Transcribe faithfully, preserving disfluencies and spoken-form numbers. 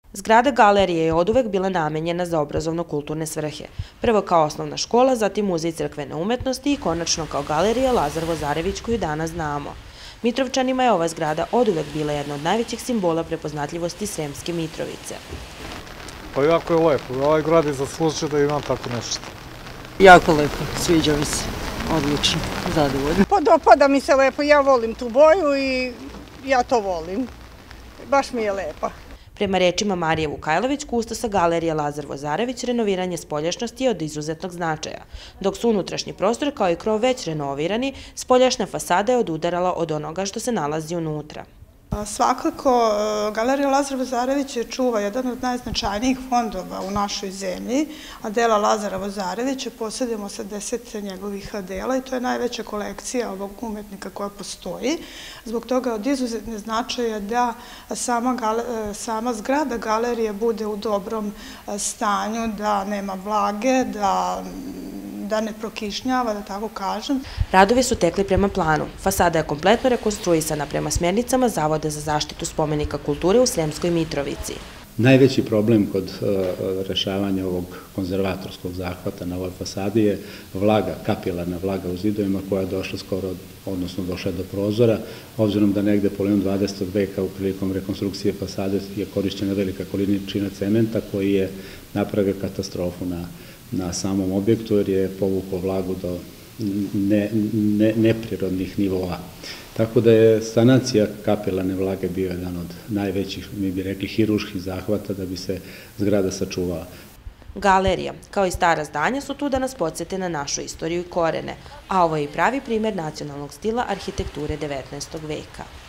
Zgrada galerije je oduvek bila namenjena za obrazovno-kulturne svrhe. Prvo kao osnovna škola, zatim muzej crkvene umetnosti i konačno kao galerija Lazar Vozarević koju danas znamo. Mitrovčanima je ova zgrada oduvek bila jedna od najvećih simbola prepoznatljivosti Sremske Mitrovice. Pa jako je lepo. Ovaj grad je zaslužio da ima tako nešto. Jako lepo, sviđa mi se. Odlično, zadovoljno. Pa dopada mi se lepo, ja volim tu boju i ja to volim. Baš mi je lepa. Prema rečima Marije Vukajlović, kustosa galerije Lazar Vozarević, renoviranje spoljašnjosti je od izuzetnog značaja. Dok su unutrašnji prostor kao i krov već renovirani, spoljašnja fasada je odudarala od onoga što se nalazi unutra. Svakako, galerija Lazar Vozarević je čuva jedan od najznačajnijih fondova u našoj zemlji, a dela Lazara Vozarevića posjedujemo osamdeset njegovih dela i to je najveća kolekcija ovog umetnika koja postoji. Zbog toga od izuzetne značaja da sama zgrada galerije bude u dobrom stanju, da nema vlage, da da ne prokišnjava, da tako kažem. Radovi su tekli prema planu. Fasada je kompletno rekonstruisana prema smjernicama Zavoda za zaštitu spomenika kulture u Sremskoj Mitrovici. Najveći problem kod rešavanja ovog konzervatorskog zahvata na ovoj fasadi je vlaga, kapilarna vlaga u zidovima koja je došla skoro, odnosno došla do prozora, obzirom da negde polovinom dvadesetog veka u prilikom rekonstrukcije fasade je korišćena velika količina cementa koji je napravio katastrofu na na samom objektu jer je povukao vlagu do neprirodnih nivoa. Tako da je sanacija kapilarne vlage bio jedan od najvećih, mi bi rekli, hiruških zahvata da bi se zgrada sačuvala. Galerija, kao i stara zdanja, su tu da nas podsjete na našu istoriju i korene, a ovo je i pravi primer nacionalnog stila arhitekture devetnaestog veka.